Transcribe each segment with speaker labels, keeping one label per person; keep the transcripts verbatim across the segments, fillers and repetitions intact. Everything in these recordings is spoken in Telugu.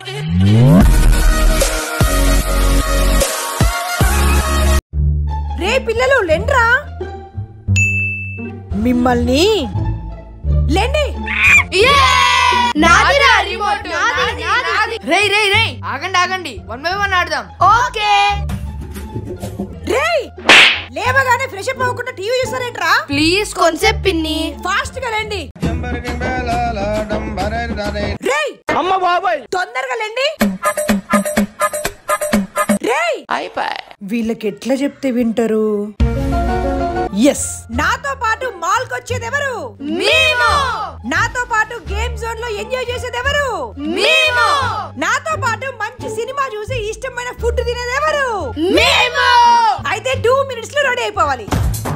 Speaker 1: రే పిల్లలు లెండ్రా, మిమ్మల్ని లేండి.
Speaker 2: రేయ్ రేయ్ రేయ్ ఆగండి ఆగండి, వన్ బై వన్ ఆడదాం.
Speaker 1: ఓకే. రేయ్ లేవగానే ఫ్రెష్ అప్ అవ్వకుండా టీవీ చూస్తారేంట్రా?
Speaker 2: ప్లీజ్ కొంచెం పిన్ని,
Speaker 1: ఫాస్ట్ గా లేండి. రేయ్ అమ్మ బాబాయ్ తొందరగా లేండి. రేయ్ అయిపోయి. వీళ్ళకి ఎట్లా చెప్తే వింటారు? ఎస్, నాతో పాటు మాల్ కి వచ్చేది ఎవరు?
Speaker 2: మేము.
Speaker 1: నాతో పాటు గేమ్ జోన్ లో ఎంజాయ్ చేసేది ఎవరు?
Speaker 2: మేము.
Speaker 1: నాతో పాటు మంచి సినిమా చూసి ఇష్టమైన ఫుడ్ తినేది ఎవరు?
Speaker 2: మేము.
Speaker 1: అయితే టూ మినిట్స్ లో రెడీ అయిపోవాలి.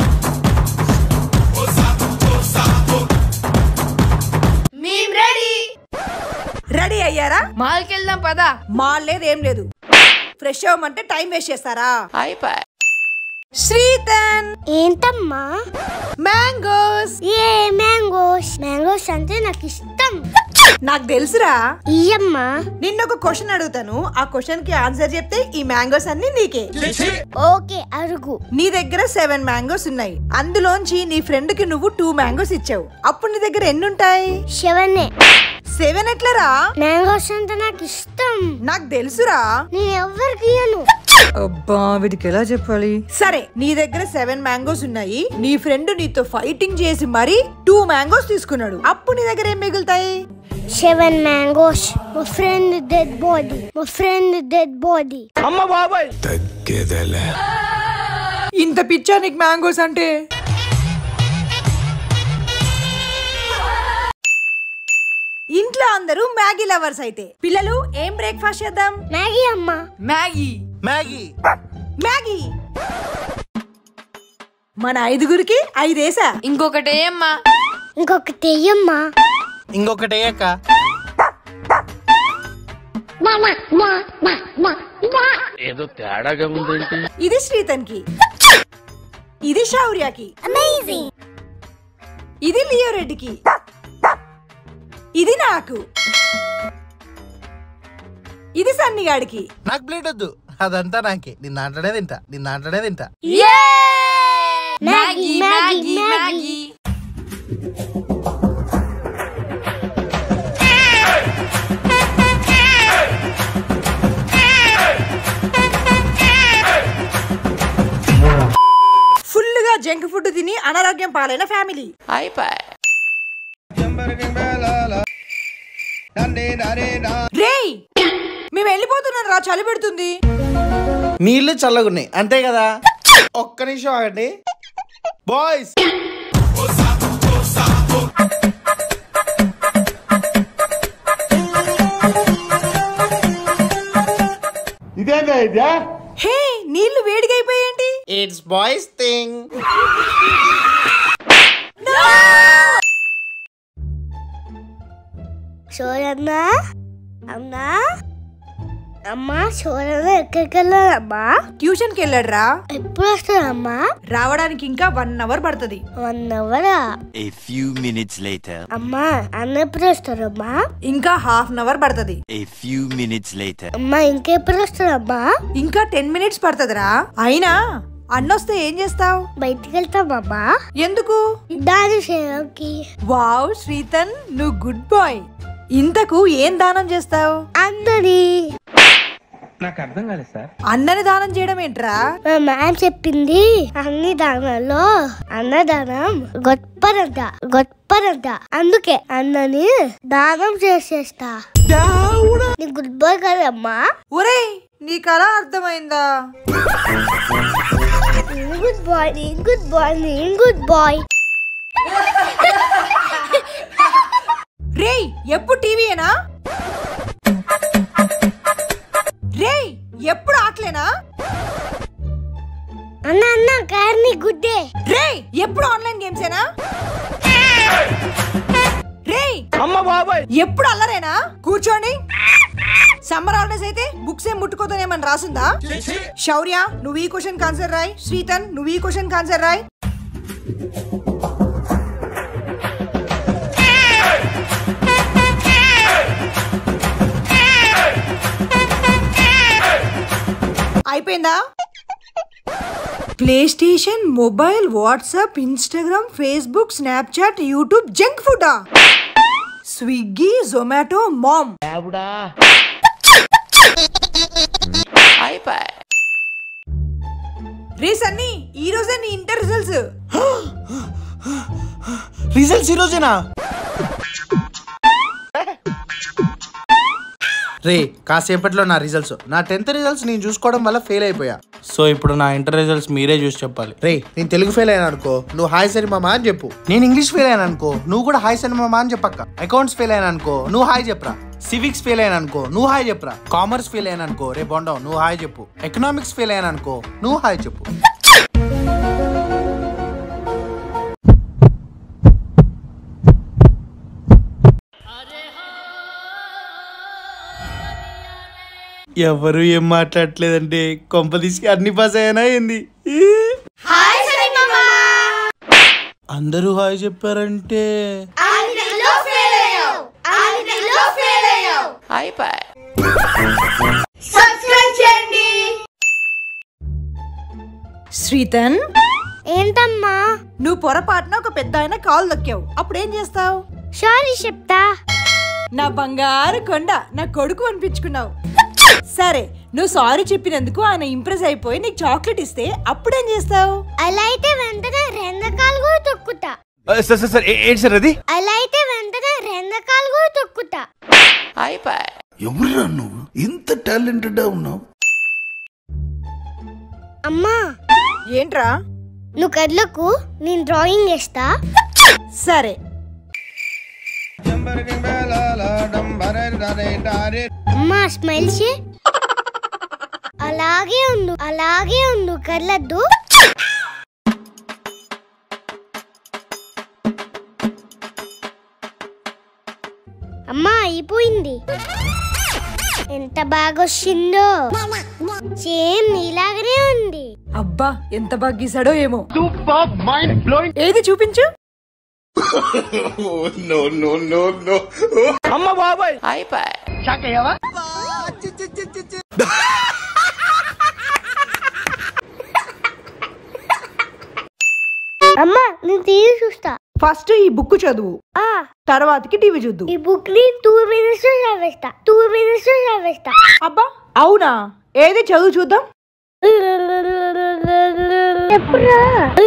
Speaker 2: మేము రెడీ.
Speaker 1: రెడీ అయ్యారా?
Speaker 2: మాల్ కి వెళ్దాం పదా.
Speaker 1: మాల్ లేదు ఏం లేదు, ఫ్రెష్ అవ్వమంటే టైం వేస్ట్ చేస్తారా?
Speaker 2: అయిపోయి.
Speaker 1: శ్రీతన్
Speaker 3: ఏంటమ్మా?
Speaker 1: మ్యాంగోస్.
Speaker 3: ఏ మ్యాంగోస్? మ్యాంగోస్ అంటే నాకు ఇష్టం.
Speaker 1: నాకు తెలుసురా.
Speaker 3: ఇయ్యమ్మా.
Speaker 1: నిన్న ఒక క్వశ్చన్ అడుగుతాను, ఆ క్వశ్చన్ కి ఆన్సర్ చెప్తే ఈ మ్యాంగోస్ అన్ని నీకే.
Speaker 3: ఓకే అడుగు.
Speaker 1: నీ దగ్గర సెవెన్ మ్యాంగోస్ ఉన్నాయి, అందులోంచి నీ ఫ్రెండ్ కి నువ్వు టూ మ్యాంగోస్ ఇచ్చావు. అప్పుడు నీ దగ్గర ఎన్ని ఉంటాయి?
Speaker 3: సెవెన్.
Speaker 1: సెవెన్ ఎట్లరా?
Speaker 3: మ్యాంగోస్ అంటే నాకు ఇష్టం.
Speaker 1: నాకు తెలుసురా.
Speaker 3: నేను ఎవరికి ఇయ్యను.
Speaker 1: అబ్బా వీడికి ఎలా చెప్పాలి? సరే, నీ దగ్గర సెవెన్ మ్యాంగోస్ ఉన్నాయి, నీ ఫ్రెండ్ నీతో ఫైటింగ్ చేసి మరి టూ మ్యాంగోస్ తీసుకున్నాడు. అప్పుడు నీ దగ్గర ఏం మిగులుతాయి?
Speaker 3: Seven mangoes. మా ఫ్రెండ్ డెడ్ బాడీ. మా ఫ్రెండ్ డెడ్ బాడీ.
Speaker 1: అమ్మ బాబాయ్ తగ్గేదలే. ఇంత పిచ్చా నీకు మ్యాంగోస్ అంటే? ఇంట్లో అందరూ మ్యాగీ లవర్స్ అయితే పిల్లలు ఏం బ్రేక్ఫాస్ట్ చేద్దాం?
Speaker 3: మ్యాగీ అమ్మా.
Speaker 2: మ్యాగీ.
Speaker 4: మ్యాగీ.
Speaker 1: మ్యాగీ. మన ఐదుగురికి ఐదేసా.
Speaker 2: ఇంకొకటి ఏమ్మా?
Speaker 3: ఇంకొకటి ఎయ్యమ్మా.
Speaker 4: ఇంకొకటి అయ్యాక
Speaker 5: ఏదో తేడాగా ఉందేంటి?
Speaker 1: ఇది శ్రీతన్ కి, ఇది శౌర్యకి, ఇది లియో రెడ్డికి, ఇది నాకు, ఇది సన్నిగాడికి.
Speaker 4: నాకు ప్లేట్ వద్దు, అదంతా నాకే. నిన్న ఆటడే తింటా, నిన్న ఆటడే తింటా.
Speaker 2: Maggi Maggi Maggi.
Speaker 1: ఫుల్ గా జంక్ ఫుడ్ తిని అనారోగ్యం పాలైన ఫ్యామిలీ.
Speaker 2: అయిపోయి.
Speaker 1: రేయ్ మేము వెళ్ళిపోతున్నాం రా, చలి పెడుతుంది.
Speaker 4: నీళ్లు చల్లగున్నాయి అంతే కదా. ఒక్క నిమిషం ఆగండి బాయ్స్.
Speaker 5: ఇదేనా ఇదే?
Speaker 1: హే నీళ్లు వేడిగా అయిపోయేంటి?
Speaker 4: It's boys thing.
Speaker 3: సోరన్నా అమ్మా. అమ్మా సోరన్నా ఎక్కడికి వెళ్ళాడమ్మా?
Speaker 1: ట్యూషన్ కి వెళ్ళాడు రా.
Speaker 3: ఎప్పుడు వస్తాడమ్మా?
Speaker 1: రావడానికి ఇంకా వన్ అవర్ పడుతుంది.
Speaker 3: వన్ అవరా?
Speaker 6: A few minutes later.
Speaker 3: అమ్మా అన్న ఎప్పుడు వస్తాడమ్మా?
Speaker 1: ఇంకా హాఫ్ అన్ అవర్ పడుతుంది.
Speaker 6: A few minutes later.
Speaker 3: అమ్మా ఇంకెప్పుడు వస్తాడమ్మా?
Speaker 1: ఇంకా టెన్ మినిట్స్ పడుతుందిరా. అయినా అన్నొస్తే ఏం చేస్తావు?
Speaker 3: బయటికి వెళ్తామమ్మా.
Speaker 1: ఎందుకు?
Speaker 3: దాని సేవకి.
Speaker 1: వావ్ శ్రీతన్, నువ్వు గుడ్ బాయ్. ఇంతకు ఏం దానం చేస్తావు?
Speaker 3: అందరి.
Speaker 5: నాకు అర్థం కాలేదు సార్.
Speaker 1: అన్నని దానం చేయడం ఏంట్రా?
Speaker 3: మా మ్యామ్ చెప్పింది అన్ని దానాల్లో అన్నదానం గొప్పదంట గొప్పదంట. అందుకే అన్నని దానం చేసేస్తా. నీ గుడ్ బాయ్ కదమ్మా.
Speaker 1: ఒరేయ్ నీకు అలా అర్థమైందా?
Speaker 3: గుడ్ బాయ్ నీ గుడ్ బాయ్ నీ గుడ్ బాయ్.
Speaker 1: రేయ్ ఎప్పుడు టీవీయేనా? రేయ్ ఎప్పుడు ఆటలేనా?
Speaker 3: అన్న అన్న కార్ని గుడ్డే.
Speaker 1: రేయ్ ఎప్పుడు ఆన్లైన్ గేమ్స్ ఏనా? రేయ్
Speaker 4: అమ్మ బాబాయ్
Speaker 1: ఎప్పుడు అల్లరేనా? కూర్చోండి. సమ్మర్ హాలిడేస్ అయితే బుక్స్ ఏం ముట్టుకోతోనేమని రాసిందా? శౌర్య నువ్వు ఈ క్వశ్చన్ ఆన్సర్ రాయ్. శ్రీతన్ నువ్వు ఈ క్వశ్చన్ ఆన్సర్ రాయ్. అయిపోయిందా? PlayStation, mobile, WhatsApp, Instagram, Facebook, Snapchat, YouTube, junk ఫుడా, స్విగ్గీ, జొమాటో, మామ్. రే సన్నీ, ఈ రోజే నీ ఇంటర్ రిజల్ట్స్.
Speaker 4: రిజల్ట్స్ ఈ రోజేనా? రే కాసేపట్లో నా రిజల్ట్స్. నా టెన్త్ రిజల్ట్స్ నేను చూసుకోవడం వల్ల ఫెయిల్ అయిపోయా.
Speaker 7: సో ఇప్పుడు నా ఇంటర్ రిజల్ట్స్ మీరే చూసి చెప్పాలి.
Speaker 4: రే నేను తెలుగు ఫెయిల్ అయ్యాను అనుకో, నువ్వు హాయ్ సరి మామా అని చెప్పు. నేను ఇంగ్లీష్ ఫెయిల్ అయ్యాను అనుకో, నువ్వు కూడా హాయ్ సరి మామా అని చెప్పక్క. అకౌంట్స్ ఫెయిల్ అయ్యాను అనుకో, నువ్వు హాయ్ చెప్పరా. సివిక్స్ ఫెయిల్ అయ్యాను అనుకో, నువ్వు హాయ్ చెప్పరా. కామర్స్ ఫెయిల్ అయ్యాను అనుకో, రే బొండం నువ్వు హాయ్ చెప్పు. ఎకనామిక్స్ ఫెయిల్ అయ్యాను అనుకో, నువ్వు హాయ్ చెప్పు.
Speaker 7: ఎవరు ఏం మాట్లాడలేదంటే కొంప తీసి అన్ని పాస్ అయ్యానా ఏంది? అందరూ హాయ్ చెప్పారంటే
Speaker 1: శ్రీతన్,
Speaker 3: ఏంటమ్మా?
Speaker 1: నువ్వు పొరపాటున ఒక పెద్ద ఆయన కాల్ దొక్కావు, అప్పుడేం చేస్తావు?
Speaker 3: సారీ చెప్తా.
Speaker 1: నా బంగారు కొండ, నా కొడుకు అనిపించుకున్నావు. సరే, నువ్వు సారీ చెప్పినందుకు ఆయన ఇంప్రెస్ అయిపోయి నీకు చాక్లెట్ ఇస్తే అప్పుడేం చేస్తావు?
Speaker 3: అలా అయితే వెంటనే రెండకాలు కూడా తొక్కుతా.
Speaker 5: సార్ సార్ ఏంటి సార్ అది?
Speaker 3: అలా అయితే వెంటనే రెండకాలు కూడా తొక్కుతా.
Speaker 8: ఎవరురా నువ్వు ఇంత టాలెంటెడ్ ఉన్నావు?
Speaker 3: అమ్మా
Speaker 1: ఏంట్రా?
Speaker 3: నువ్వు కదలకు, నేను డ్రాయింగ్ వేస్తా.
Speaker 1: సరే.
Speaker 3: అమ్మా స్మైల్ చే. అలాగే ఉండు, అలాగే ఉండు, కదలద్దు. అమ్మా అయిపోయింది. ఎంత బాగా వచ్చిందో, సేమ్ నీలాగనే ఉంది.
Speaker 1: అబ్బా ఎంత బాగా గీసాడో ఏమో. ఏది చూపించు.
Speaker 5: అమ్మ బాబాయ్
Speaker 3: అమ్మా నేను టీవీ చూస్తా.
Speaker 1: ఫస్ట్ ఈ బుక్ చదువు,
Speaker 3: ఆ
Speaker 1: తర్వాతకి టీవీ చూద్దు.
Speaker 3: ఈ బుక్ ని టూ మినిట్స్ లో చదివేస్తా. టూ మినిట్స్ లో చదివేస్తా.
Speaker 1: అబ్బా అవునా? ఏది చదువు చూద్దాం.
Speaker 3: ఎప్పుడా?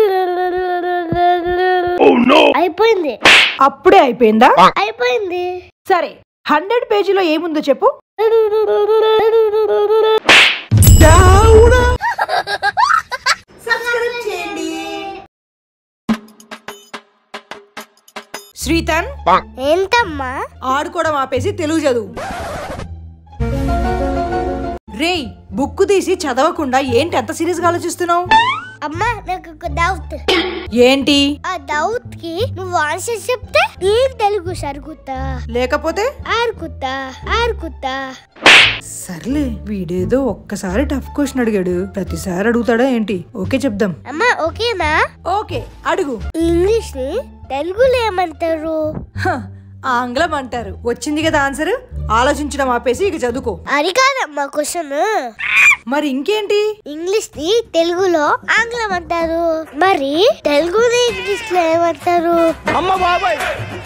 Speaker 3: అయిపోయింది.
Speaker 1: అప్పుడే అయిపోయిందా?
Speaker 3: అయిపోయింది.
Speaker 1: సరే, హండ్రెడ్ పేజీలో ఏముందో చెప్పు. శ్రీతన్,
Speaker 3: ఏంటమ్మా?
Speaker 1: ఆడుకోవడం ఆపేసి తెలుగు చదువు. రేయ్, బుక్ తీసి చదవకుండా ఏంటి అంత సీరియస్ గా ఆలోచిస్తున్నావు?
Speaker 3: అమ్మా నాకు ఒక డౌట్.
Speaker 1: ఏంటి?
Speaker 3: ఆ డౌట్ కి నువ్వు ఆన్సర్ చెప్తే నేను తెలుగు సరుగుతా,
Speaker 1: లేకపోతే
Speaker 3: ఆరుకుతా ఆరుకుతా.
Speaker 1: సర్లే, వీడేదో ఒక్కసారి టఫ్ క్వశ్చన్ అడిగాడు, ప్రతిసారి అడుగుతాడా ఏంటి? ఓకే చెప్దాం.
Speaker 3: అమ్మా ఓకేనా?
Speaker 1: ఓకే అడుగు.
Speaker 3: ఇంగ్లీష్ ని తెలుగులో ఏమంటారు?
Speaker 1: హ, ఆంగ్లం అంటారు. వచ్చింది కదా ఆన్సర్, ఆలోచించడం ఆపేసి ఇక చదువుకో.
Speaker 3: అది కాదమ్మా క్వశ్చన్.
Speaker 1: మరి ఇంకేంటి?
Speaker 3: ఇంగ్లీష్ ని తెలుగులో ఆంగ్లం అంటారు, మరి తెలుగుని ఇంగ్లీష్ లో ఏమంటారు?
Speaker 5: అమ్మ బాబాయ్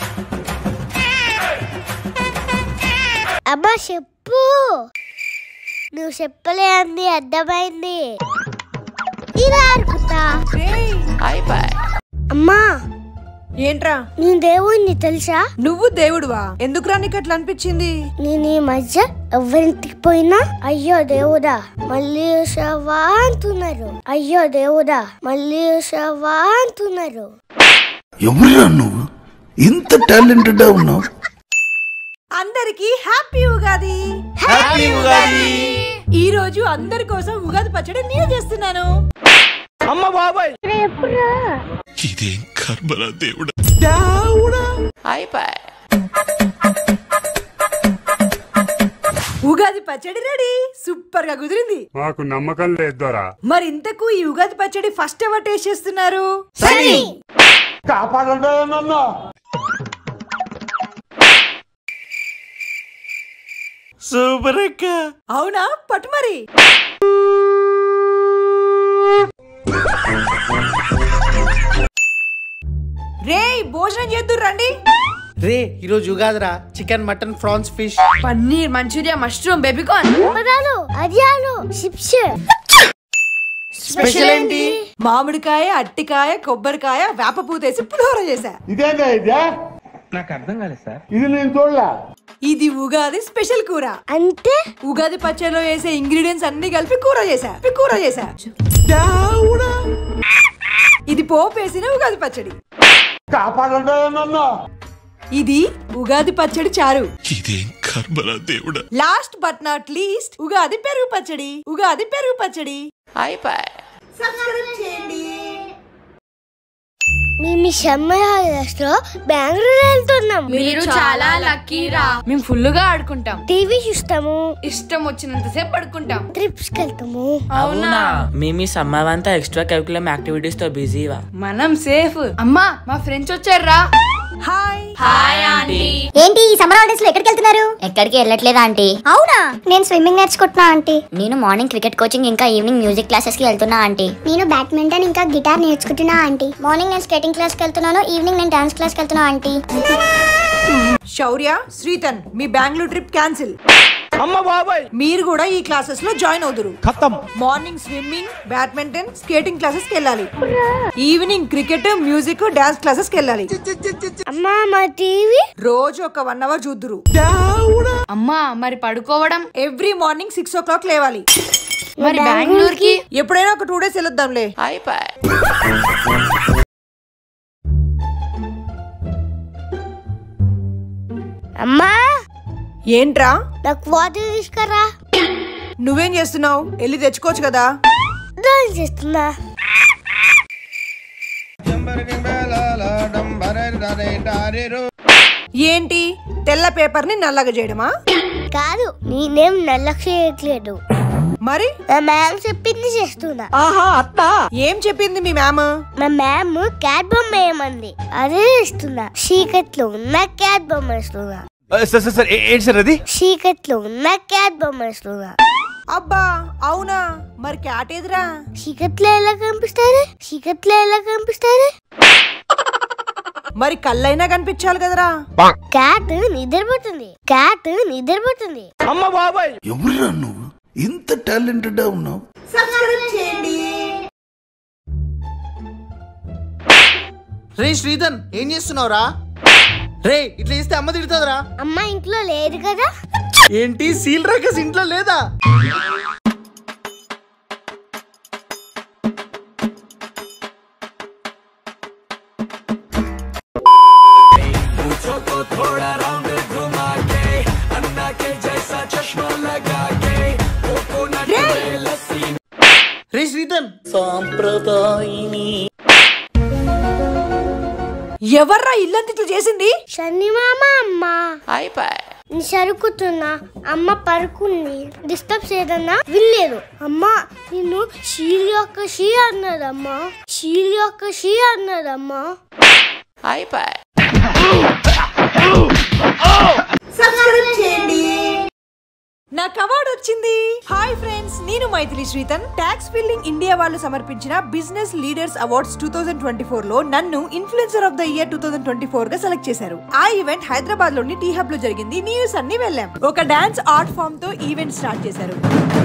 Speaker 3: అమ్మా చెప్పు. నువ్వు చెప్పలే అంది, అర్థమైంది. ఇలా ఆడుకుంటా. అమ్మా
Speaker 1: ఏంట్రా?
Speaker 3: నేను దేవుణ్ణి తెలుసా?
Speaker 1: నువ్వు దేవుడువా? ఎందుకురా నీకు అట్లా అనిపించింది?
Speaker 3: నేను ఈ మధ్య ఎవరింటికి పోయినా అయ్యో దేవుడా మళ్ళీ వేసావా అంటున్నారు. అయ్యో దేవుడా మళ్ళీ వేసావా అంటున్నారు.
Speaker 8: ఎవరురా నువ్వు ఇంత టాలెంటెడ్ ఉన్నావు?
Speaker 1: అందరికి హ్యాపీ ఉగాది.
Speaker 7: హ్యాపీ ఉగాది.
Speaker 1: ఈ రోజు అందరి కోసం ఉగాది పచ్చడి నేను చేస్తున్నాను.
Speaker 5: అమ్మ బాబాయ్
Speaker 3: ఎప్పుడా?
Speaker 8: ఇదేం కర్మరా దేవుడా.
Speaker 1: ఉగాది పచ్చడి రెడీ. సూపర్ గా కుదిరింది.
Speaker 9: మాకు నమ్మకం లేదు దొరా.
Speaker 1: మరి ఇంతకు ఈ ఉగాది పచ్చడి ఫస్ట్ ఎవరు టేస్ట్ చేస్తున్నారు?
Speaker 5: కాపాడండి నన్ను.
Speaker 7: సూపర్ అక్క.
Speaker 1: అవునా? పట్టు మరి. రే భోజనం చేద్దురు రండి.
Speaker 4: రే ఈరోజు ఉగాదిరా. Chicken, mutton, prawns, fish,
Speaker 2: paneer, manchurian, mushroom, baby corn.
Speaker 3: అదియాలు చిప్స్.
Speaker 4: స్పెషల్ ఏంటి?
Speaker 1: మామిడికాయ, అట్టికాయ, కొబ్బరికాయ, వేప పూతేసి పులిహోర చేశా.
Speaker 5: ఇదేందా ఇదే నాకు అర్థం కాలేదు సార్. ఇది నేను చూడలా.
Speaker 1: ఇది ఉగాది స్పెషల్ కూర.
Speaker 3: అంటే
Speaker 1: ఉగాది పచ్చడిలో వేసే ఇంగ్రీడియంట్స్ అన్ని కలిపి కూర చేశా కూర చేశా ఇది పోపు వేసిన ఉగాది పచ్చడి.
Speaker 5: కాపాడండి నన్ను.
Speaker 1: ఇది ఉగాది పచ్చడి చారు.
Speaker 8: ఇదేం కర్మరా దేవుడా.
Speaker 1: Last but not least Ugadi పెరుగు పచ్చడి. ఉగాది పెరుగు పచ్చడి అయిపోయి.
Speaker 3: మేము సమ్మర్ హాలిడేస్ లో బెంగళూరు వెళ్తున్నాం.
Speaker 2: మీరు చాలా లక్కీరా. మేము ఫుల్ గా ఆడుకుంటాం,
Speaker 3: టీవీ చూస్తాము,
Speaker 2: ఇష్టం వచ్చినంత సేపు పడుకుంటాం,
Speaker 3: ట్రిప్స్ కి వెళ్తాము.
Speaker 2: అవునా?
Speaker 9: మేము ఈ సమ్మర్ అంతా ఎక్స్ట్రా కరికులం యాక్టివిటీస్ తో బిజీవా.
Speaker 2: మనం సేఫ్. అమ్మా మా ఫ్రెండ్స్ వచ్చారా?
Speaker 1: Hi
Speaker 2: hi aunty.
Speaker 3: ఏంటి ఈ సమ్మర్ హాలిడేస్ లో ఎక్కడికి వెళ్తున్నారు? ఎక్కడికి వెళ్ళట్లేదు ఆంటీ. అవునా? నేను స్విమ్మింగ్ నేర్చుకుంటున్నా ఆంటీ. నేను మార్నింగ్ క్రికెట్ కోచింగ్ ఇంకా ఈవినింగ్ మ్యూజిక్ క్లాసెస్ కి వెళ్తున్నా ఆంటీ. నేను బ్యాడ్మింటన్ ఇంకా గిటార్ నేర్చుకుంటున్నా ఆంటీ. మార్నింగ్ నేను స్కేటింగ్ క్లాస్ కి వెళ్తున్నాను, ఈవినింగ్ నేను డాన్స్ క్లాస్ కి వెళ్తున్నా ఆంటీ.
Speaker 1: శౌర్య, శ్రీతన్, మీ బెంగళూరు ట్రిప్ క్యాన్సిల్.
Speaker 5: అమ్మ బాబాయ్
Speaker 1: మీరు కూడా ఈ క్లాసెస్ లో జాయిన్ అవుదురు.
Speaker 5: ఖతం.
Speaker 1: Morning swimming, badminton, skating classes కి వెళ్ళాలి. Evening cricket, music, dance classes కి వెళ్ళాలి.
Speaker 3: అమ్మా మా టీవీ
Speaker 1: రోజు ఒక వన్ అవర్ చూద్దురు.
Speaker 2: అమ్మా మరి పడుకోవడం?
Speaker 1: Every morning six o'clock లేవాలి.
Speaker 2: మరి బెంగళూరుకి
Speaker 1: ఎప్పుడైనా ఒక టూ డేస్ వెళ్ళొద్దాంలే.
Speaker 3: అమ్మా
Speaker 1: ఏంట్రా?
Speaker 3: నాకు వాటర్ తీసుకురా.
Speaker 1: నువ్వేం చేస్తున్నావు? వెళ్ళి తెచ్చుకోవచ్చు కదా.
Speaker 3: డాన్స్ చేస్తున్నా.
Speaker 1: ఏంటి తెల్ల పేపర్ ని నల్లగా చేయడమా?
Speaker 3: కాదు, నేనేం నల్లక్ష చేయట్లేదు.
Speaker 1: మరి
Speaker 3: మా మ్యామ్ చెప్పింది చేస్తున్నా.
Speaker 1: ఏం చెప్పింది మీ మ్యామ్?
Speaker 3: మా మ్యామ్ క్యాట్ బొమ్మ ఏమంది అదే ఇస్తున్నా. చీకట్లో ఉన్న క్యాట్ బొమ్మ ఇస్తున్నా.
Speaker 5: సార్ సార్ సార్ ఏంటి సార్ అది?
Speaker 3: చీకట్లో ఉన్న క్యాట్ బొమ్మ ఇస్తున్నా.
Speaker 1: అబ్బా అవునా? మరి క్యాట్ ఎదురా?
Speaker 3: చీకట్లో ఎలా కనిపిస్తుంది? చీకట్లో ఎలా కనిపిస్తుంది?
Speaker 1: మరి కళ్ళైనా కనిపించాలి కదరా.
Speaker 3: క్యాట్ నిద్రపోతుంది. క్యాట్ నిద్రపోతుంది.
Speaker 5: అమ్మ బాబాయ్
Speaker 8: ఎవరురా నువ్వు ఇంత టాలెంటెడ్ ఉన్నావు?
Speaker 4: రే శ్రీధన్ ఏం చేస్తున్నావురా? రే ఇట్లా చేస్తే అమ్మ తిడుతుందిరా.
Speaker 3: అమ్మ ఇంట్లో లేదు కదా.
Speaker 4: ఏంటి సీల్ రాకేసి ఇంట్లో లేదా? రే శ్రీధన్
Speaker 9: సాంప్రదాయిని
Speaker 1: ఎవర్రా ఇల్లంత ఇట్లా చేసింది?
Speaker 3: శని మామ అమ్మ. నీ సరుకుతున్నా. అమ్మ పరుకుంది. డిస్టర్బ్ చేయదన్నా వినలేదు. అమ్మ నిన్ను షీల్ యొక్క షీ అన్నదమ్మా. షీల్ యొక్క షీ అన్నదమ్మా.
Speaker 1: నాకు అవార్డు వచ్చింది. హాయ్ ఫ్రెండ్స్, నేను Maithili Sritan. Tax filling India వాళ్ళు సమర్పించిన business leaders awards two thousand twenty four లో నన్ను influencer of the year two thousand twenty four గా సెలెక్ట్ చేశారు. ఆ ఈవెంట్ హైదరాబాద్ లోని టీ హబ్ లో జరిగింది. న్యూస్ అన్ని వెళ్ళాం. ఒక డాన్స్ ఆర్ట్ ఫామ్ తో ఈవెంట్ స్టార్ట్ చేశారు.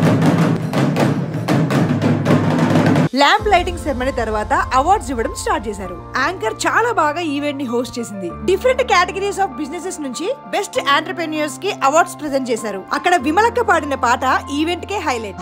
Speaker 1: ల్యాంప్ లైటింగ్ సెరమనీ తర్వాత అవార్డ్స్ ఇవ్వడం స్టార్ట్ చేశారు. యాంకర్ చాలా బాగా ఈవెంట్ ని హోస్ట్ చేసింది. డిఫరెంట్ కేటగిరీస్ ఆఫ్ బిజినెసెస్ నుంచి బెస్ట్ ఎంటర్‌ప్రెన్యూర్స్ కి అవార్డ్స్ ప్రెజెంట్ చేశారు. అక్కడ విమలక్క పాడిన పాట ఈవెంట్ కే హైలైట్.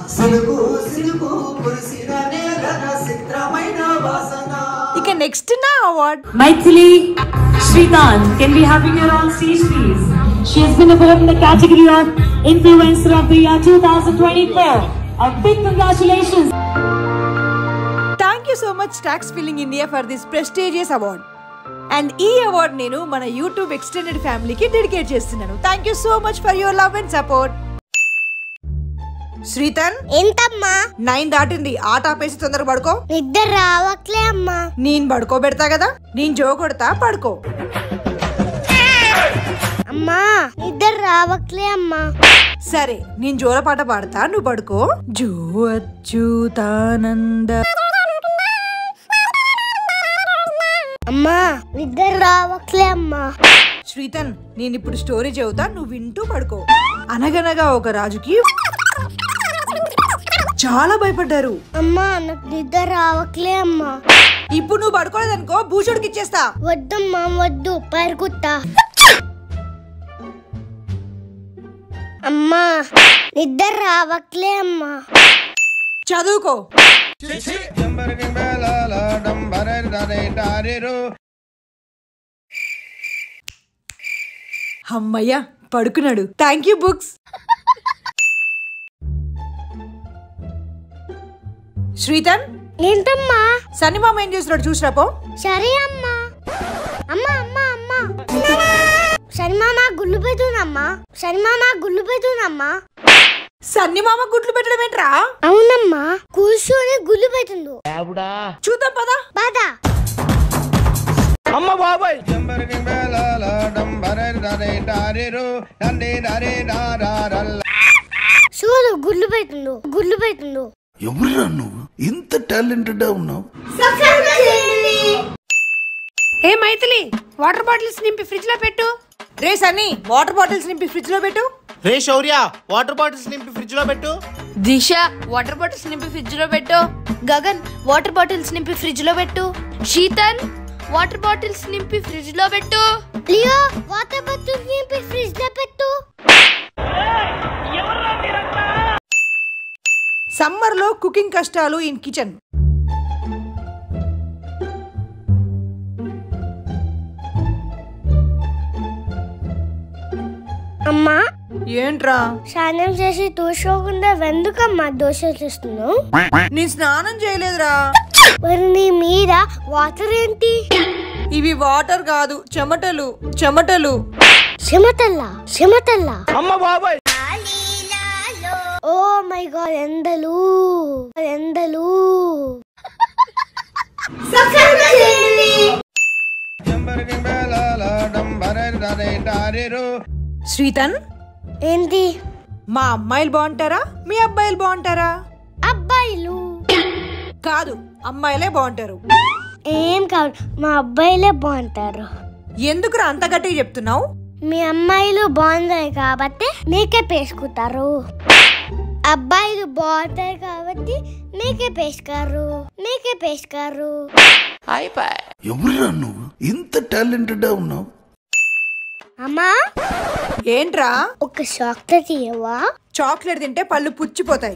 Speaker 1: ఇక నెక్స్ట్ నా award
Speaker 10: Maithili Sritan. Can we have her on stage please? She has been awarded in the category of Influencer of the Year two thousand twenty-four. A big congratulations.
Speaker 1: Thank you so much tax filling India for this prestigious award. And ఈ అవార్డ్ నేను మన యూట్యూబ్ ఎక్స్టెండెడ్ ఫ్యామిలీకి డెడికేట్ చేస్తున్నాను. Thank you so much for your love and support. Sritan
Speaker 3: ఎంతమ్మా?
Speaker 1: నైన్ దాటింది. ఆట ఆపేసి తొందరగా పడుకో.
Speaker 3: నిద్ర రావట్లే అమ్మా.
Speaker 1: నేను పడుకోబెడతా కదా. నేను జో కొడతా, పడుకో.
Speaker 3: అమ్మా నిద్ర రావట్లే అమ్మా.
Speaker 1: సరే నేను జోల పాట పాడతా, నువ్వు పడుకో. జో అచ్యుతానంద
Speaker 3: అమ్మా నిద్ర రావట్లే అమ్మా.
Speaker 1: శ్రీతన్ నేను ఇప్పుడు స్టోరీ చెబుతా, నువ్వు వింటూ పడుకో. అనగనగా ఒక రాజుకి చాలా భయపడ్డారు.
Speaker 3: అమ్మా నాకు నిద్ర రావట్లే అమ్మా.
Speaker 1: ఇప్పుడు నువ్వు పడుకోలేదనుకో భూషుడికి ఇచ్చేస్తా.
Speaker 3: వద్దమ్మా వద్దు, పరుకుతా. అమ్మా నిద్ర రావట్లే అమ్మా.
Speaker 1: చదువుకో. అమ్మయ్యా పడుకున్నాడు. Thank you books. శ్రీతన్
Speaker 3: ఏంటమ్మా?
Speaker 1: సన్నిమామ ఏం చేస్తున్నాడు చూసిరాపో.
Speaker 3: సరే అమ్మా. అమ్మా అమ్మా అమ్మా సన్నిమామ గుళ్ళు పెడుతుందమ్మా. సన్నిమామ గుళ్ళు పెడుతుందమ్మా.
Speaker 1: సన్నిమామ గుడ్లు పెట్టడం ఏంట్రా?
Speaker 3: అవునమ్మా కూర్చొని గుళ్ళు పెడుతుండు.
Speaker 1: చూద్దాం పదా
Speaker 3: పదా.
Speaker 5: అమ్మ బాబాయ్
Speaker 3: చూడు గుళ్ళు పెడుతుండు గుళ్ళు పెడుతుండు.
Speaker 8: ఎవరురా నువ్వు ఇంత టాలెంటెడ్ ఉన్నావు?
Speaker 2: ఏ మైథిలి వాటర్ బాటిల్స్ నింపి ఫ్రిడ్జ్ లో పెట్టు.
Speaker 1: రే సన్నీ వాటర్ బాటిల్స్ నింపి ఫ్రిడ్జ్ లో పెట్టు.
Speaker 4: రే శౌర్య వాటర్ బాటిల్స్ నింపి ఫ్రిడ్జ్ లో పెట్టు.
Speaker 2: దిశ వాటర్ బాటిల్స్ నింపి ఫ్రిడ్జ్ లో పెట్టు. గగన్ వాటర్ బాటిల్స్ నింపి ఫ్రిడ్జ్ లో పెట్టు. శీతల్ వాటర్ బాటిల్స్ నింపి ఫ్రిడ్జ్ లో పెట్టు.
Speaker 3: లియో వాటర్ బాటిల్స్ నింపి ఫ్రిడ్జ్ లో పెట్టు.
Speaker 1: సమ్మర్ లో కుకింగ్ కష్టాలు ఇన్ కిచెన్.
Speaker 3: అమ్మా
Speaker 1: ఏంట్రా?
Speaker 3: స్నానం చేసి తూసుకోకుండా ఎందుకమ్మా దోశ చేస్తున్నావు?
Speaker 1: నేను స్నానం చేయలేదురా.
Speaker 3: మరి నీ మీద వాటర్ ఏంటి?
Speaker 1: ఇవి వాటర్ కాదు చెమటలు చెమటలు.
Speaker 3: చెమటల్లా చెమటల్లా.
Speaker 5: అమ్మ బాబాయ్
Speaker 3: ఓ మై గాడ్ ఎండలు ఎండలు.
Speaker 1: శ్రీతన్
Speaker 3: ఏంటి?
Speaker 1: మా అమ్మాయిలు బాగుంటారా మీ అబ్బాయిలు బాగుంటారా?
Speaker 3: అబ్బాయిలు
Speaker 1: కాదు అమ్మాయిలే బాగుంటారు.
Speaker 3: ఏం కాదు మా అబ్బాయిలే బాగుంటారు.
Speaker 1: ఎందుకురా అంత గట్టిగా చెప్తున్నావు?
Speaker 3: మీ అమ్మాయిలు బాగుంటాయి కాబట్టి మేకప్ వేసుకుంటారు. అబ్బాయిలు బాగుంటాయి కాబట్టి మేకప్ వేసుకారు మేకప్ వేసుకారు.
Speaker 8: ఎవరురా నువ్వు ఇంత టాలెంటెడ్ ఉన్నావు?
Speaker 3: అమ్మా
Speaker 1: ఏంట్రా?
Speaker 3: ఒక చాక్లెట్ ఇవ్వవా?
Speaker 1: చాక్లెట్ తింటే పళ్ళు పుచ్చిపోతాయి.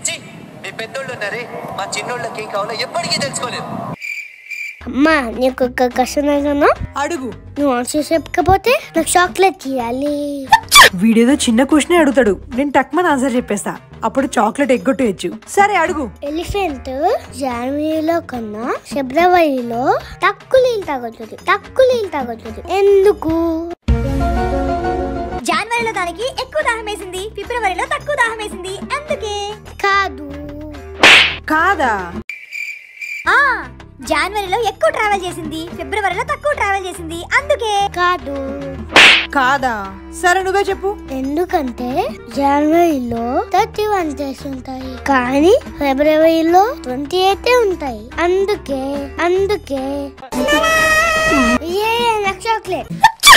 Speaker 3: అమ్మా నీకు ఒక కష్టం
Speaker 1: అడుగు.
Speaker 3: నువ్వు ఆన్సర్ చెప్పకపోతే నాకు చాక్లెట్ ఇవ్వాలి.
Speaker 1: వీడేదో చిన్న క్వశ్చన్ అడుగుతాడు, నేను టక్మన్ ఆన్సర్ చెప్పేస్తా, అప్పుడు చాక్లెట్ ఎగ్గొట్టేయచ్చు. సరే అడుగు.
Speaker 3: ఎలిఫెంట్ జనవరిలో కన్నా ఫిబ్రవరిలో తక్కువ నీళ్ళు తాగొచ్చు తక్కువ నీళ్ళు తాగొచ్చు ఎందుకు?
Speaker 11: జనవరిలో దానికి ఎక్కువ దాహం వేసింది, ఫిబ్రవరిలో తక్కువ దాహం వేసింది అందుకే.
Speaker 3: కాదు.
Speaker 1: కాదా?
Speaker 11: ఆ జనవరిలో ఎక్కువ ట్రావెల్ చేసింది, ఫిబ్రవరిలో తక్కువ ట్రావెల్ చేసింది అందుకే.
Speaker 3: కాదు.
Speaker 1: కాదా? సరే నువ్వే చెప్పు.
Speaker 3: ఎందుకంటే జనవరిలో థర్టీ వన్ డేస్ ఉంటాయి కానీ ఫిబ్రవరిలో ట్వంటీ ఎయిట్ ఉంటాయి అందుకే. అందుకే ఏ చాక్లెట్.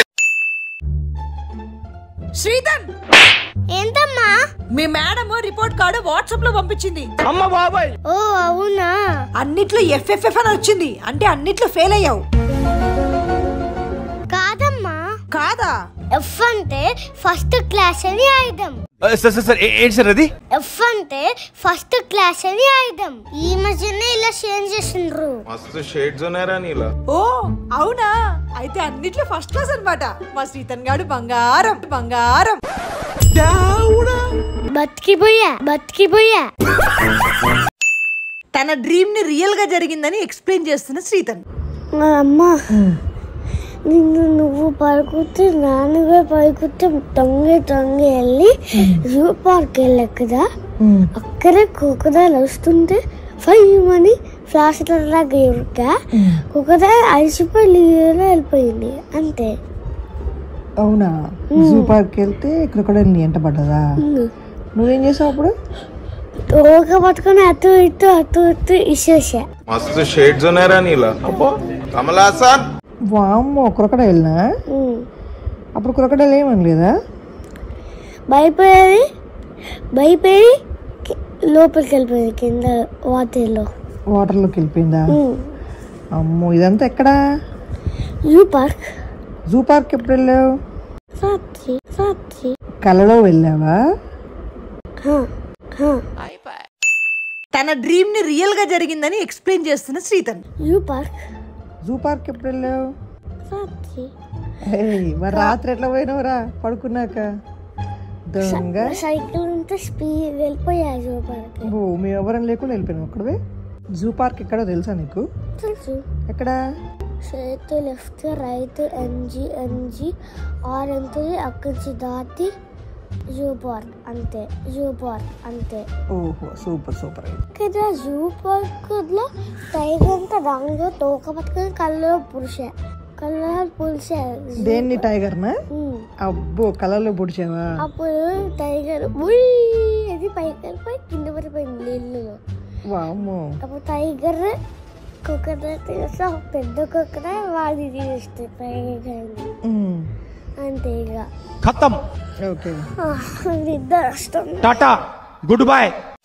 Speaker 1: శ్రీతన్
Speaker 3: ఏంటమ్మా?
Speaker 1: మీ మేడం రిపోర్ట్ కార్డు వాట్సాప్ లో పంపించింది.
Speaker 5: అమ్మ బాబాయ్
Speaker 3: ఓ అవునా?
Speaker 1: అన్నిట్లో ఎఫ్ఎఫ్ఎఫ్ అని వచ్చింది, అంటే అన్నిట్లో ఫెయిల్ అయ్యావు.
Speaker 3: కాదమ్మా.
Speaker 1: కాదా?
Speaker 3: ఎఫ్ అంటే ఫస్ట్ క్లాస్ అని అర్థం.
Speaker 5: సార్ సార్ సార్ ఏంటి సార్ అది?
Speaker 3: ఎఫ్ అంటే ఫస్ట్ క్లాస్ అని అర్థం. ఈ మధ్యనే ఇలా చేంజ్ చేసిండ్రు.
Speaker 12: మస్తు షేడ్స్ ఉన్నారా నీలా?
Speaker 1: ఓ అవునా? అయితే అన్నిట్లో ఫస్ట్ క్లాస్ అన్నమాట. మా శ్రీతన్ గాడు బంగారం బంగారం.
Speaker 3: బతికిపోయా బతికిపోయా.
Speaker 1: తన డ్రీమ్ ని రియల్ గా జరిగిందని ఎక్స్ప్లెయిన్ చేస్తున్న శ్రీతన్.
Speaker 3: అమ్మా నిన్ను నువ్వు పడుకుంటే నాన్నగా పడుకుంటే తొంగి తొంగి వెళ్ళి జూ పార్క్ వెళ్ళావు కదా, అక్కడే కుక్కదాలు వస్తుంటే ఫైవ్ అని ఫ్లాష్ లాగా ఎరుకా కుక్కదా అలసిపోయి నీళ్ళలో వెళ్ళిపోయింది అంతే.
Speaker 13: అవునా? జూ పార్క్ వెళ్తే క్రొకడైల్ నీ ఎంట పడ్డదా? నువ్వేం చేసావు అప్పుడు?
Speaker 3: తోక పట్టుకుని అటు ఇటు అటు ఇటు ఇసేసా.
Speaker 12: మస్తు షేడ్స్ ఉన్నారా నీలా? అబ్బో కమలాసన్
Speaker 13: వామ్మో క్రొకడైల్నా? అప్పుడు క్రొకడైల్ ఏమని లేదా?
Speaker 3: భయపోయేది భయపోయి లోపలికి వెళ్ళిపోయింది, కింద వాటర్లో
Speaker 13: వాటర్లోకి వెళ్ళిపోయిందా? అమ్మో, ఇదంతా ఎక్కడా?
Speaker 3: Zoo park.
Speaker 13: జూ పార్క్ ఎప్పుడు వెళ్ళావు?
Speaker 3: రాత్రి రాత్రి
Speaker 13: కలలో వెళ్ళావా?
Speaker 1: తన డ్రీమ్ ని రియల్ గా జరిగిందని ఎక్స్ప్లెయిన్ చేస్తున్న Sritan.
Speaker 3: Zoo park.
Speaker 13: Zoo park ఎప్పుడు వెళ్ళావు?
Speaker 3: రాత్రి.
Speaker 13: మరి రాత్రి ఎట్లా పోయినావురా పడుకున్నాక? దొంగ.
Speaker 3: సైకిల్ అంతా స్పీడ్ వెళ్ళిపోయా జూ పార్క్.
Speaker 13: ఓ, మేము ఎవరైనా లేకుండా వెళ్ళిపోయినావు అక్కడవే. జూ పార్క్ ఎక్కడో తెలుసా నీకు?
Speaker 3: తెలుసు.
Speaker 13: ఎక్కడ?
Speaker 3: Straight left right MG MG R ఎంతుంది, అక్కడి నుంచి దాటి జూ పార్క్ అంతే. జూ పార్క్ అంతే.
Speaker 13: ఓహో, సూపర్ సూపర్.
Speaker 3: కదా జూ పార్క్ లో టైగర్ అంతా దానిలో తోక పట్టుకుని కళ్ళలో పురుషే కళ్ళలో పులిసే.
Speaker 13: దేన్ని? టైగర్ నా? అబ్బో, కళ్ళలో పుడిచావా?
Speaker 3: అప్పుడు టైగర్ అది పైకి వెళ్ళిపోయి కింద పడిపోయింది నీళ్ళలో.
Speaker 13: వామ్మో.
Speaker 3: అప్పుడు టైగర్ కుక్కర్ తీస్తే పెద్ద కుక్కర్ వాడి తీస్తే అంతే ఇక
Speaker 5: ఖతం.
Speaker 13: ఓకే,
Speaker 3: ఇద్దరు ఇష్టం.
Speaker 5: Tata, good bye.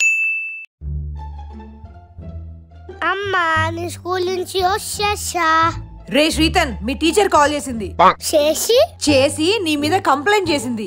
Speaker 3: అమ్మా, నీ స్కూల్ నుంచి వచ్చేసా.
Speaker 1: రే శ్రీతన్, మీ టీచర్ కాల్ చేసింది.
Speaker 3: చేసి
Speaker 1: చేసి నీ మీద కంప్లైంట్ చేసింది.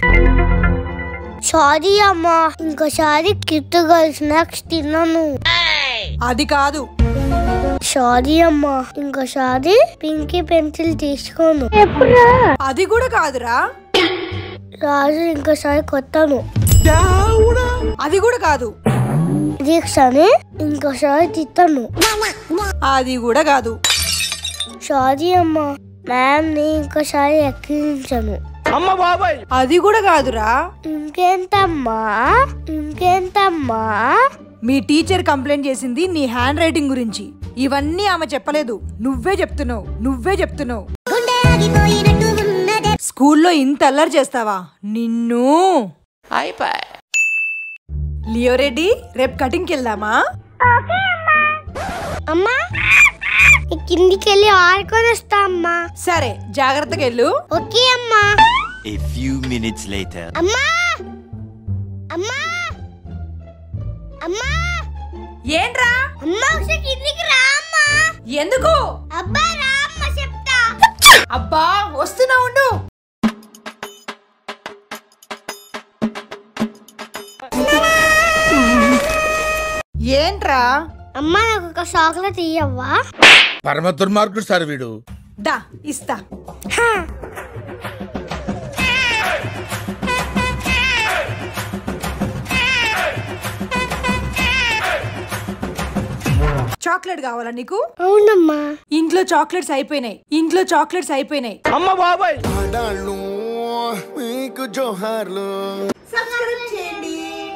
Speaker 3: సారీ అమ్మా, ఇంకోసారి కిట్ గర్ల్ స్నాక్స్ తిన్నాను.
Speaker 1: అది కాదు.
Speaker 3: సారీ అమ్మా, ఇంకోసారి పింకీ పెన్సిల్ తీసుకోను.
Speaker 1: అది కూడా కాదురా.
Speaker 3: రాజు ఇంకోసారి కొత్తాను.
Speaker 1: అది కూడా కాదు.
Speaker 3: దీక్షని ఇంకోసారి తిట్టాను.
Speaker 1: అది కూడా కాదు.
Speaker 3: సారీ అమ్మా, మ్యామ్ ని ఇంకోసారి ఎక్కించాను.
Speaker 1: అది కూడా కాదురా.
Speaker 3: ఇంకేంటమ్మా ఇంకేంటమ్మా
Speaker 1: మీ టీచర్ కంప్లైంట్ చేసింది నీ హ్యాండ్ రైటింగ్ గురించి. ఇవన్నీ ఆమె చెప్పలేదు, నువ్వే చెప్తున్నావు నువ్వే చెప్తున్నావు స్కూల్లో ఇంత అల్లరి చేస్తావా నిన్ను? లియో రెడ్డి, రేపు కటింగ్కి వెళ్దామా?
Speaker 3: అమ్మా, కిందికి వెళ్ళి ఆడుకొని వస్తా అమ్మా.
Speaker 1: సరే, జాగ్రత్తగా వెళ్ళు.
Speaker 3: ఓకే అమ్మా.
Speaker 6: A few minutes later.
Speaker 3: అమ్మా అమ్మా అమ్మా
Speaker 1: ఏంట్రా?
Speaker 3: అమ్మా, ఒకసారి కిందికి రా అమ్మా.
Speaker 1: ఎందుకు?
Speaker 3: అబ్బా రా అమ్మా చెప్తా.
Speaker 1: అబ్బా, వస్తున్నా ఉండు. ఏంట్రా?
Speaker 3: అమ్మా, నాకు ఒక చాక్లెట్ ఇయ్యవ్వా?
Speaker 8: పరమ దుర్మార్గుడు సార్ వీడు.
Speaker 1: దా, ఇస్తా. చాక్లెట్ కావాలా నీకు?
Speaker 3: అవునమ్మా.
Speaker 1: ఇంట్లో చాక్లెట్స్ అయిపోయినాయి ఇంట్లో చాక్లెట్స్ అయిపోయినాయి
Speaker 5: అమ్మ బాబాయ్.
Speaker 8: మీకు జోహార్లు.
Speaker 1: సబ్స్క్రైబ్ చేయండి.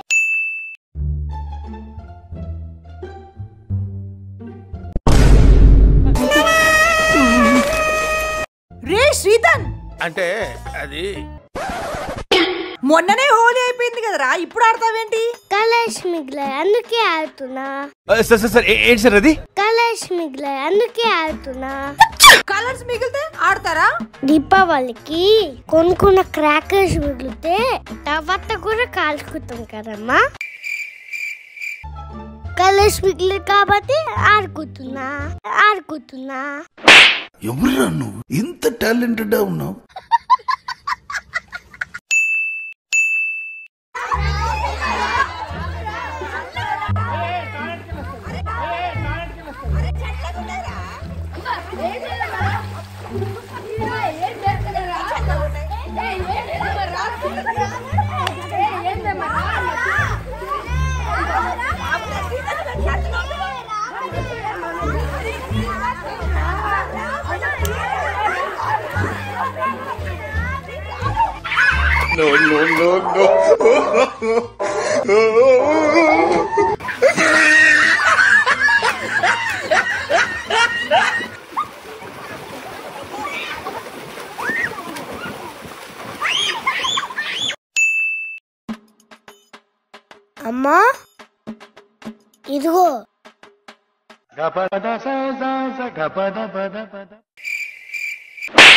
Speaker 1: రే శ్రీతన్,
Speaker 8: అంటే అది
Speaker 1: మొన్ననే హోలీ అయిపోయింది కదరా, ఇప్పుడు ఆడతావేంటి?
Speaker 3: కలర్స్ మిగిలాయి అందుకే ఆడుతున్నా.
Speaker 5: సార్ సార్ సార్ ఏంటి సార్ అది?
Speaker 3: కలర్స్ మిగిలాయి అందుకే ఆడుతున్నా.
Speaker 1: కలర్స్ మిగిలితే ఆడతారా?
Speaker 3: దీపావళికి కొనుక్కున్న క్రాకర్స్ మిగిలితే తర్వాత కూడా కాల్చుకుంటాం కదమ్మా. కలర్స్ మిగిలి కాబట్టి ఆడుకుంటున్నా ఆడుకుంటున్నా.
Speaker 8: ఎవరురా నువ్వు? ఇంత టాలెంటెడ్ ఉన్నావు.
Speaker 12: No, no, no, no.
Speaker 3: అమ్మా, ఇదిగో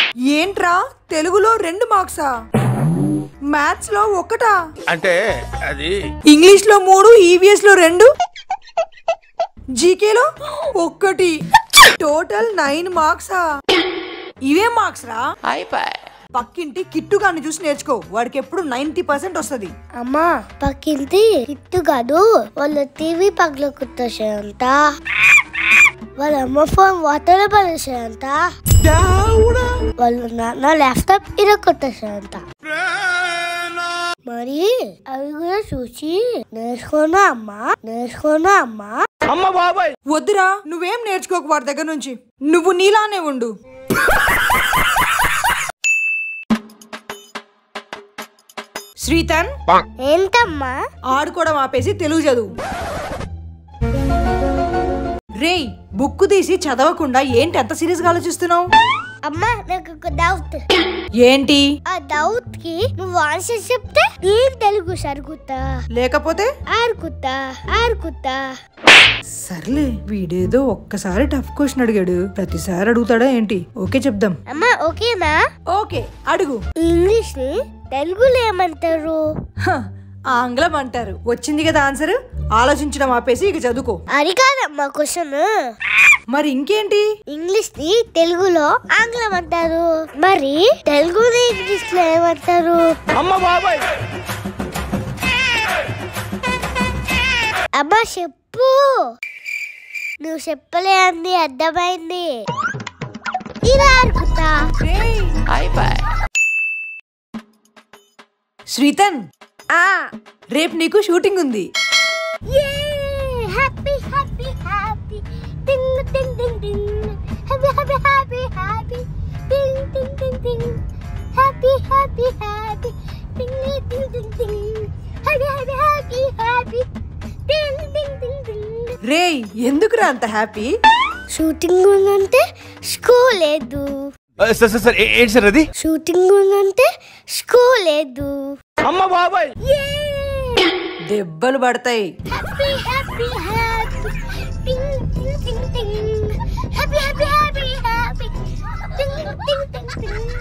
Speaker 1: ఏంట్రా తెలుగులో రెండు మార్క్సా, మ్యాథ్స్ లో ఒకటా?
Speaker 8: అంటే అది
Speaker 1: ఇంగ్లీష్ లో మూడు, ఈవీఎస్ లో రెండు, జీకేలో ఒక్కటి, టోటల్ నైన్ మార్క్సా? ఇవే మార్క్స్ రా. పక్కింటి కిట్టుగాన్ని చూసి నేర్చుకో, వాడికి ఎప్పుడు నైన్టీ పర్సెంట్ వస్తుంది.
Speaker 3: అమ్మా పక్కింటి కిట్టు కాదు, వాళ్ళ టీవీ పక్కలో కుట్టేసేంత, వాళ్ళ అమ్మ ఫోన్ వాటర్ పడేసేంత, వాళ్ళ నాన్న ల్యాప్టాప్ ఇర కొట్టేసేంత. మరి అవి కూడా చూసి నేర్చుకోనా అమ్మా, నేర్చుకోనా అమ్మా.
Speaker 1: వద్దురా, నువ్వేం నేర్చుకోకు వాడి దగ్గర నుంచి, నువ్వు నీలానే ఉండు. శ్రీతన్,
Speaker 3: ఏంటమ్మా?
Speaker 1: ఆడుకోవడం ఆపేసి తెలుగు చదువు. రేయ్, బుక్ తీసి చదవకుండా ఏంటి అంత సీరియస్ గా ఆలోచిస్తున్నావు?
Speaker 3: అమ్మా నాకు ఒక డౌట్.
Speaker 1: ఏంటి?
Speaker 3: ఆ డౌట్ కి నువ్వు ఆన్సర్ చెప్తే నేను తెలుగు సరుగుతా,
Speaker 1: లేకపోతే
Speaker 3: ఆరుకుతా ఆరుకుతా.
Speaker 1: సర్లే, వీడేదో ఒక్కసారి టఫ్ క్వశ్చన్ అడిగాడు, ప్రతిసారి అడుగుతాడా ఏంటి? ఓకే చెప్దాం.
Speaker 3: అమ్మా ఓకేనా?
Speaker 1: ఓకే అడుగు.
Speaker 3: ఇంగ్లీష్ ని తెలుగులో ఏమంటారు?
Speaker 1: ఆంగ్లం అంటారు. వచ్చింది కదా ఆన్సర్, ఆలోచించడం ఆపేసి ఇక చదువుకో.
Speaker 3: అది కాదమ్మా క్వశ్చన్.
Speaker 1: మరి ఇంకేంటి?
Speaker 3: ఇంగ్లీష్ ని తెలుగులో ఆంగ్లం అంటారు, మరి తెలుగుని ఇంగ్లీష్ లో ఏమంటారు?
Speaker 8: అమ్మ బాబాయ్.
Speaker 3: అమ్మా చెప్పు. నువ్వు చెప్పలే అంది అర్థమైంది. ఇలా అనుకుంటా.
Speaker 1: శ్రీతన్,
Speaker 3: ఆ
Speaker 1: రేపు నీకు షూటింగ్ ఉంది.
Speaker 3: హ్యాపీ హ్యాపీ హ్యాపీ టింగ్ టింగ్ టింగ్ టింగ్, హ్యాపీ హ్యాపీ హ్యాపీ హ్యాపీ టింగ్ టింగ్ టింగ్ టింగ్, హ్యాపీ హ్యాపీ హ్యాపీ టింగ్ టింగ్ టింగ్ టింగ్, హ్యాపీ హ్యాపీ హ్యాపీ హ్యాపీ టింగ్ టింగ్ టింగ్ టింగ్.
Speaker 1: రేయ్, ఎందుకురా అంత హ్యాపీ?
Speaker 3: షూటింగ్ ఉందంటే స్కూల్ లేదు.
Speaker 8: సార్ సార్ ఏంటి సార్ అది?
Speaker 3: షూటింగ్ ఉందంటే స్కూల్ లేదు.
Speaker 8: అమ్మ బాబాయ్.
Speaker 1: దెబ్బలు పడతాయి.
Speaker 3: హ్యాపీ హ్యాపీ హ్యాపీ టింగ్ టింగ్ టింగ్ టింగ్, హ్యాపీ హ్యాపీ హ్యాపీ హ్యాపీ టింగ్ టింగ్ టింగ్ టింగ్.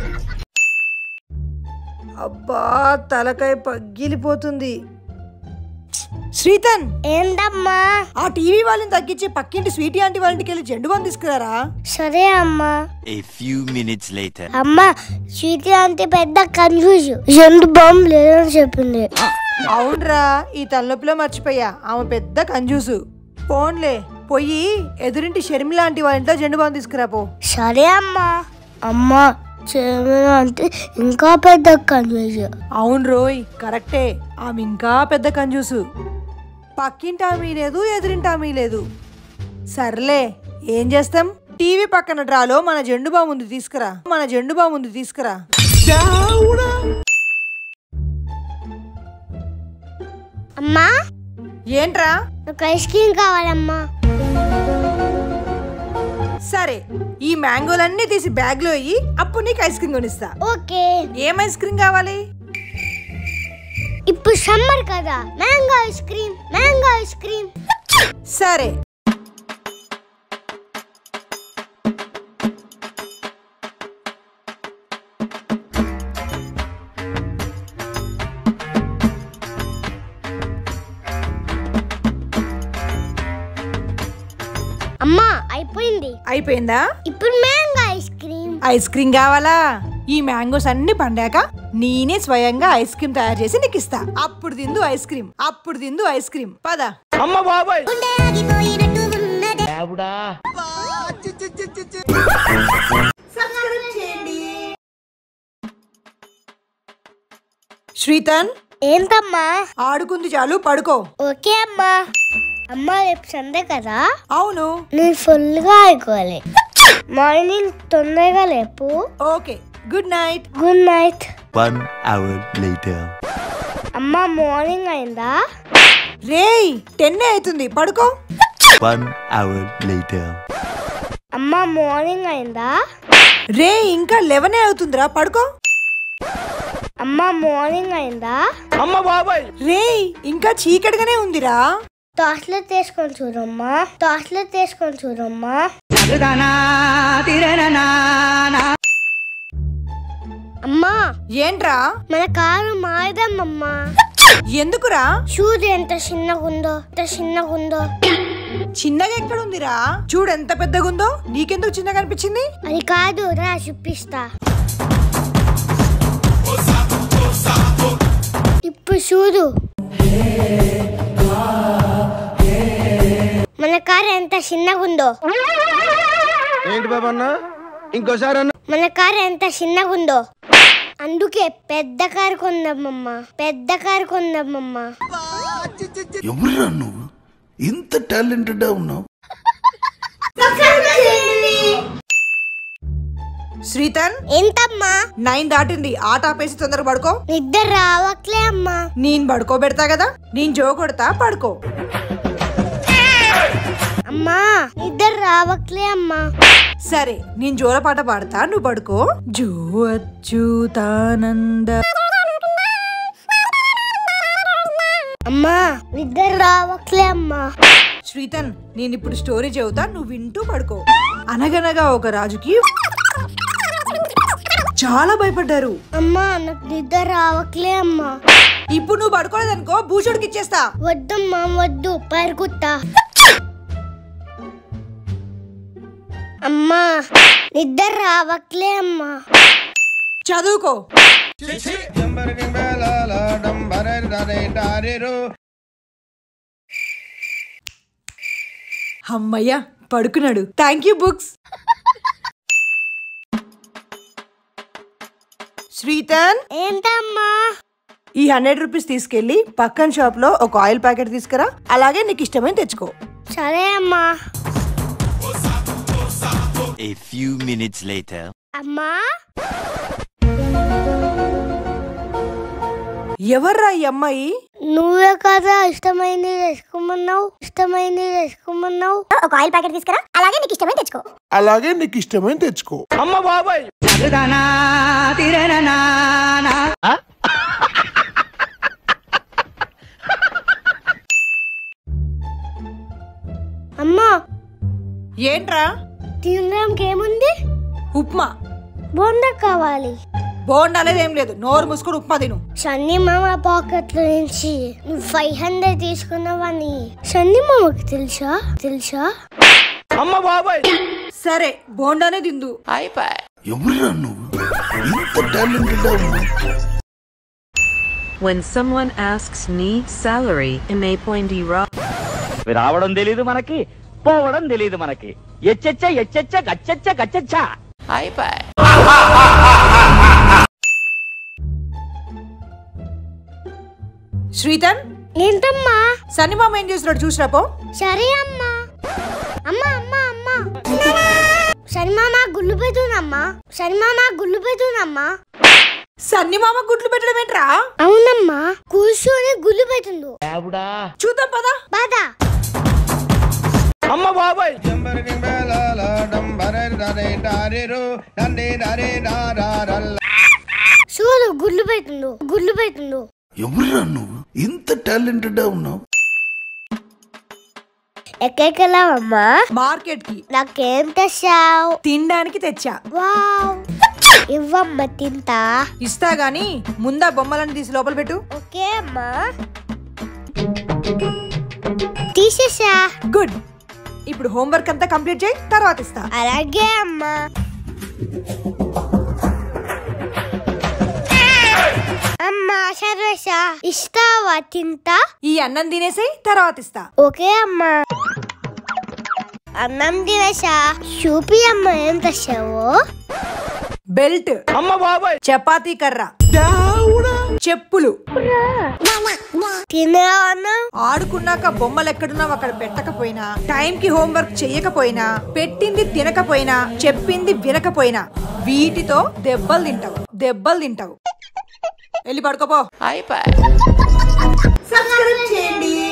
Speaker 1: అబ్బా, తలకాయ పగిలిపోతుంది. శ్రీతన్,
Speaker 3: ఏంటమ్మా?
Speaker 1: ఆ టీవీ వాళ్ళని తగ్గించి పక్కింటి స్వీటీ ఆంటీ వాళ్ళ ఇంటికి వెళ్ళి జెండు బామ్ తీసుకురారా.
Speaker 3: సరే అమ్మా.
Speaker 6: A few minutes later.
Speaker 3: అమ్మా స్వీటీ ఆంటీ పెద్ద కన్ఫ్యూజ్, జెండు బామ్ లేదని చెప్పింది.
Speaker 1: అవునరా, ఈ తలనొప్పిలో మర్చిపోయా, ఆమె పెద్ద కంజూసు. పోన్లే, పోయి ఎదురింటి షర్మిల ఆంటీ వాళ్ళ ఇంట్లో జెండు బామ్ తీసుకురాపో.
Speaker 3: సరే అమ్మా. అమ్మా షర్మిల అంటే ఇంకా పెద్ద కంజూస్.
Speaker 1: అవును రోయ్, కరెక్టే, ఆమె ఇంకా పెద్ద కంజూసు. పక్కింటి ఆమె లేదు, ఎదురింటి ఆమె లేదు. సర్లే, ఏం చేస్తాం? టీవీ పక్కన డ్రాలో మన జెండు బామ్ ఉంది, తీసుకురా. మన జెండు బామ్ ఉంది, తీసుకురా.
Speaker 3: అమ్మా
Speaker 1: ఏంట్రా?
Speaker 3: నాకు ఐస్ క్రీమ్ కావాలమ్మా.
Speaker 1: సరే, ఈ మ్యాంగోలన్నీ తీసి బ్యాగ్ లో అయ్యి అప్పుడు నీకు ఐస్ క్రీమ్ కొనిస్తా.
Speaker 3: ఓకే.
Speaker 1: ఏం ఐస్ క్రీమ్ కావాలి?
Speaker 3: ఇప్పుడు సమ్మర్ కదా, mango ice cream, mango ice cream.
Speaker 1: సరే.
Speaker 3: అమ్మా అయిపోయింది.
Speaker 1: అయిపోయిందా?
Speaker 3: ఇప్పుడు mango ice cream.
Speaker 1: Ice cream కావాలా? ఈ మ్యాంగోస్ అన్ని పండాక నేనే స్వయంగా ఐస్ క్రీమ్ తయారు చేసి నీకు ఇస్తా. అప్పుడు తిందు ఐస్ క్రీమ్, అప్పుడు తిందు ఐస్ క్రీమ్. పద.
Speaker 8: అమ్మ బాబాయ్.
Speaker 1: శ్రీతన్,
Speaker 3: ఏంటమ్మా?
Speaker 1: ఆడుకుంది చాలు, పడుకో.
Speaker 3: ఓకే అమ్మా. అమ్మా రేపు సండే కదా?
Speaker 1: అవును.
Speaker 3: నేను ఫుల్ గా ఆడుకోవాలి. మార్నింగ్ తొందరగా లేపు.
Speaker 1: Okay, good night.
Speaker 3: Good night.
Speaker 6: One hour later.
Speaker 3: అమ్మా మార్నింగ్ అయిందా?
Speaker 1: రేయ్, టెన్ అవుతుంది, పడుకో.
Speaker 6: One hour later.
Speaker 3: అమ్మా మార్నింగ్ అయిందా?
Speaker 1: రే, ఇంకా లెవెన్ అవుతుందిరా, పడుకో.
Speaker 3: అమ్మా మార్నింగ్ అయిందా?
Speaker 8: అమ్మ బాబాయ్.
Speaker 1: రే, ఇంకా చీకటిగానే ఉందిరా.
Speaker 3: టాస్లెట్ తీసుకొని చూడమ్మా, టాస్లెట్ తీసుకొని చూడమ్మా. అమ్మా
Speaker 1: ఏంట్రా?
Speaker 3: మన కారు మారదమ్మా.
Speaker 1: ఎందుకురా?
Speaker 3: చూడు ఎంత చిన్నగుందో, ఎంత చిన్నగుందో.
Speaker 1: చిన్నగా ఎక్కడుందిరా? చూడు ఎంత పెద్దగుందో. నీకెందుకు చిన్నగా అనిపించింది?
Speaker 3: అది కాదు రా చూపిస్తా. ఇప్పుడు చూడు మన కారు ఎంత చిన్నగుందో.
Speaker 5: ఏంటి బాబన్న ఇంకోసారి అన్న.
Speaker 3: మన కారు ఎంత చిన్నగుందో. అందుకే పెద్ద కారు కొందామమ్మా, పెద్ద కారు కొందామమ్మా.
Speaker 8: ఎవరురా నువ్వు ఇంత టాలెంటెడ్ ఉన్నావు?
Speaker 1: శ్రీతన్
Speaker 3: ఎంతమ్మా?
Speaker 1: నైన్ దాటింది. ఆట ఆపేసి తొందరగా పడుకో.
Speaker 3: నిద్ర రావట్లే అమ్మా.
Speaker 1: నేను పడుకోబెడతా కదా. నేను జో కొడతా, పడుకో.
Speaker 3: అమ్మా నిద్ర రావట్లే అమ్మా.
Speaker 1: సరే నేను జోల పాట పాడతా, నువ్వు పడుకో. జో అచ్యుతానంద.
Speaker 3: అమ్మా నిద్ర రావట్లే అమ్మా.
Speaker 1: శ్రీతన్ నేను ఇప్పుడు స్టోరీ చెబుతా, నువ్వు వింటూ పడుకో. అనగనగా ఒక రాజుకి చాలా భయపడ్డారు.
Speaker 3: అమ్మా నాకు నిద్ర రావట్లే అమ్మా.
Speaker 1: ఇప్పుడు నువ్వు పడుకోలేదనుకో భూషుడికి ఇచ్చేస్తా.
Speaker 3: వద్దమ్మా వద్దు, పరుగుతా. అమ్మా నిద్ర రావట్లే అమ్మా.
Speaker 1: చదువుకో. అమ్మయ్యా పడుకున్నాడు. Thank you books. శ్రీతన్
Speaker 3: ఏంటమ్మా?
Speaker 1: ఈ హండ్రెడ్ రూపీస్ తీసుకెళ్లి పక్కన షాప్ లో ఒక ఆయిల్ ప్యాకెట్ తీసుకురా. అలాగే నీకు ఇష్టమైన తెచ్చుకో.
Speaker 3: సరే అమ్మా.
Speaker 6: A few minutes later.
Speaker 3: అమ్మా
Speaker 1: ఎవర్రా ఈ అమ్మాయి?
Speaker 3: నువ్వే కదా ఇష్టమైంది తెచ్చుకోమన్నావు, ఇష్టమైంది తెచ్చుకోమన్నావు.
Speaker 11: ఒక ఆయిల్ ప్యాకెట్ తీసుకురా. అలాగే నీకు ఇష్టమైన తెచ్చుకో.
Speaker 8: అలాగే నీకు ఇష్టమైన తెచ్చుకో.
Speaker 5: అమ్మ బాబాయ్
Speaker 3: అమ్మా
Speaker 1: ఏంట్రా?
Speaker 3: తినడానికి ఏముంది?
Speaker 1: ఉప్మా.
Speaker 3: బోండా కావాలి.
Speaker 1: బోండా అనేది ఏం లేదు. నోరు మూసుకొని ఉప్మా తిను.
Speaker 3: సన్నీ మామ పాకెట్ లో నుంచి నువ్వు ఫైవ్ హండ్రెడ్ తీసుకున్నావని సన్నీ మామకి తెలుసా? తెలుసా?
Speaker 5: అమ్మ బాబాయ్.
Speaker 1: సరే బోండానే తిందు.
Speaker 8: ఎవరురా నువ్వు ఇంత టాలెంటెడ్ ఉన్నావు?
Speaker 14: When someone asks me salary, may point ra.
Speaker 15: రావడం తెలీదు మనకి, పోవడం తెలీదు మనకి. ఎచ్చెచ్చ ఎచ్చెచ్చ గచ్చెచ్చ గచ్చెచ్చ. అయిపోయి.
Speaker 1: శ్రీతన్
Speaker 3: ఏంటమ్మా?
Speaker 1: సన్నీ మామ ఏం చేస్తున్నాడు చూసిరాపో.
Speaker 3: సరే అమ్మా. అమ్మా అమ్మా అమ్మా సన్నీ మామ గుళ్ళు పెడుతుందమ్మా. సన్నీ మామ గుళ్ళు పెడుతుందమ్మా.
Speaker 1: సన్నీ మామ గుడ్లు పెట్టడం ఏంట్రా?
Speaker 3: అవునమ్మా కూర్చొని గుళ్ళు పెడుతుండు.
Speaker 1: చూద్దాం పదా.
Speaker 3: పదా.
Speaker 5: అమ్మ బాబాయ్.
Speaker 3: చూడు గుళ్ళు పెడుతుండు, గుళ్ళు పెడుతుండు.
Speaker 8: ఎవరురా నువ్వు ఇంత టాలెంటెడ్ ఉన్నావు?
Speaker 3: ఎక్కడికి వెళ్ళావమ్మా?
Speaker 1: మార్కెట్ కి.
Speaker 3: నాకేం తెచ్చావు?
Speaker 1: తినడానికి తెచ్చా.
Speaker 3: వావ్ ఇవ్వమ్మ తింటా.
Speaker 1: ఇస్తా గాని ముందా బొమ్మలన్నీ తీసి లోపల పెట్టు.
Speaker 3: ఓకే అమ్మా. తీసేసా.
Speaker 1: గుడ్. ఇప్పుడు హోంవర్క్ అంతా కంప్లీట్ చేయి, తర్వాత ఇస్తా.
Speaker 3: అలాగే అమ్మా. అమ్మా సరేసా ఇస్తావా? తింటా.
Speaker 1: ఈ అన్నం తినేసి తర్వాత ఇస్తా.
Speaker 3: ఓకే అమ్మా. అన్నం తినేసా. చూపి అమ్మ ఏం తెచ్చావో.
Speaker 1: బెల్ట్.
Speaker 5: అమ్మ బాబాయ్.
Speaker 1: చపాతీ కర్ర. చెప్పులు.
Speaker 3: తినేవన్నా?
Speaker 1: ఆడుకున్నాక బొమ్మలు ఎక్కడున్నావు అక్కడ పెట్టకపోయినా, టైం కి హోంవర్క్ చెయ్యకపోయినా, పెట్టింది తినకపోయినా, చెప్పింది వినకపోయినా వీటితో దెబ్బలు తింటావు, దెబ్బలు తింటావు. వెళ్ళి పడుకోపో.
Speaker 2: అయిపోయి.
Speaker 1: సబ్స్క్రైబ్ చేయండి.